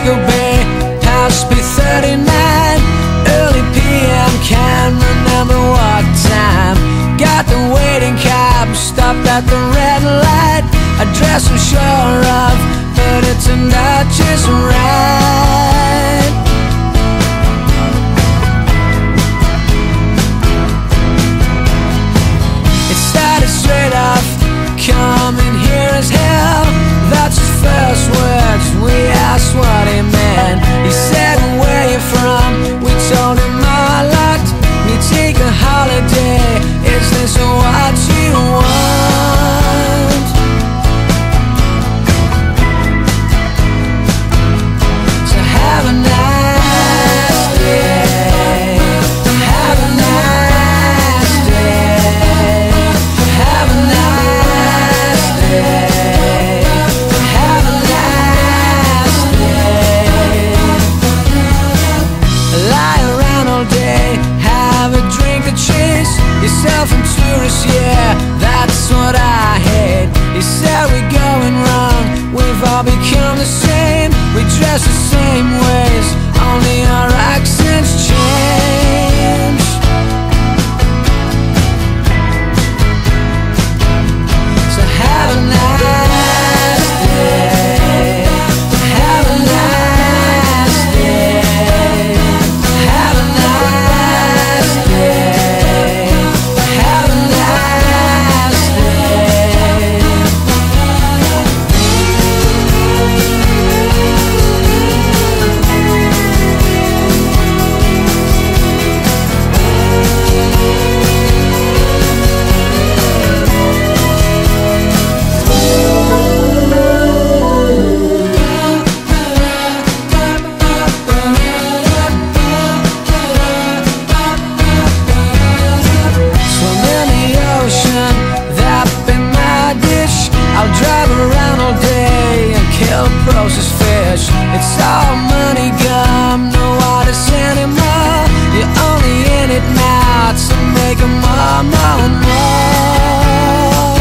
Frisco Bay, past P39, early PM, can't remember what time. Got the waiting cab, stopped at the red light. Address I'm sure of, but it turned out just right. It started straight off, coming here as hell. That's his first words, we asked what he meant. He said, where you from? We told him our lot. We take a holiday, is this what you want? So have a nice day, have a nice day, have a nice day, have a nice day. Lie around all day, have a drink to chase yourself and tourists, yeah, that's what I hate. He said we're going wrong, we've all become the same. We dress the same ways, only our accents change. So have a nice day, have a nice day, have a nice day, have a nice day. Swim in the ocean, that be my dish. I'll drive around all day and kill processed fish. It's all money gum, no artists anymore. You're only in it now to make more, more, more.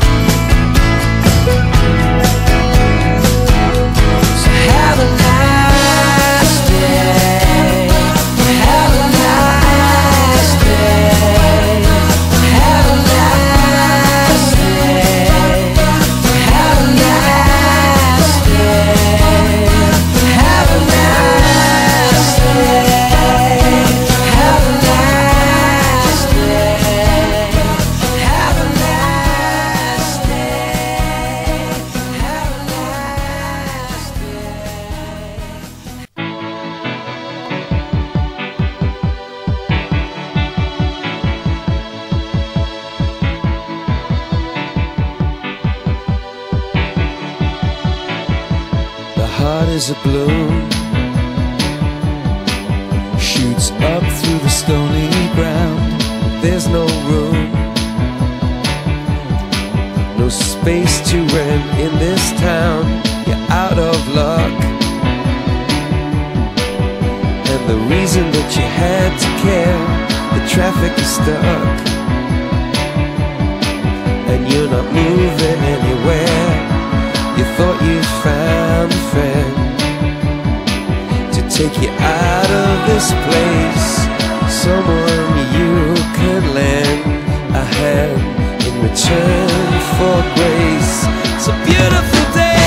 So have a nice day, have a nice day, have a nice day, have a nice day, have a nice day, have a nice day, have a nice day, have a nice day. The heart is a balloon, shoots up through the stony ground. There's no room, no space to rent in this town. You're out of luck, and the reason that you had to care, the traffic is stuck, and you're not moving anywhere. You thought you found a friend to take you out of this place, someone you could lend a hand in return for grace. It's a beautiful day,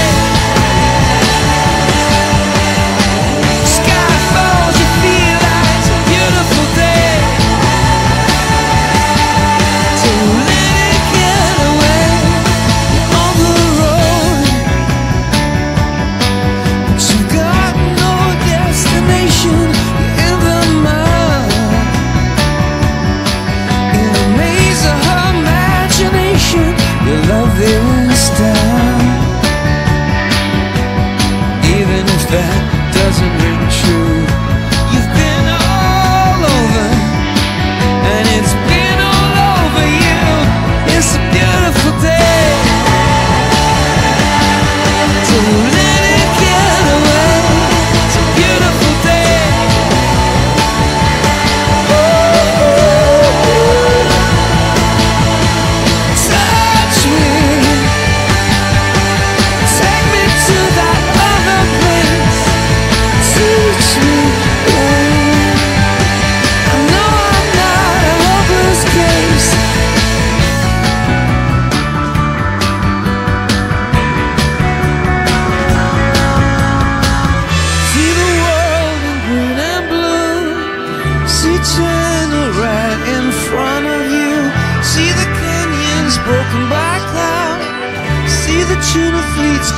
sky falls, you feel like it's a beautiful day. Don't let it get away, you're on the road, but you got no destination. You're in the mud, in a maze of her imagination. Your love is down, even if that doesn't ring true. You've been all over, and it's been all over you. It's a beautiful day, don't let it get away. It's a beautiful day. Touch me, take me to that other place.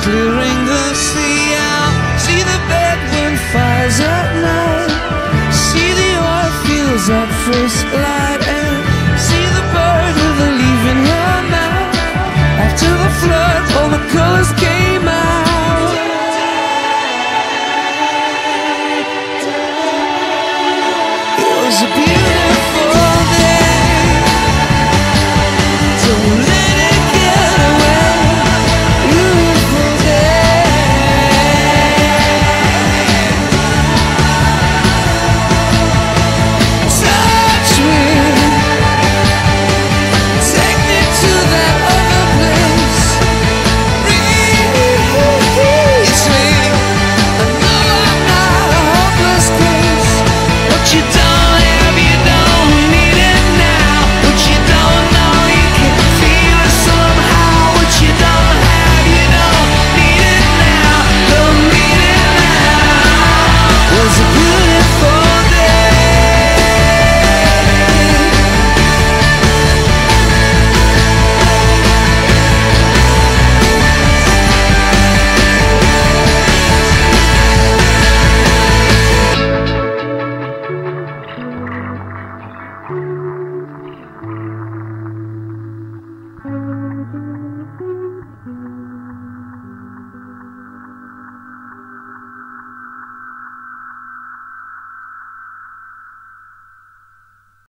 little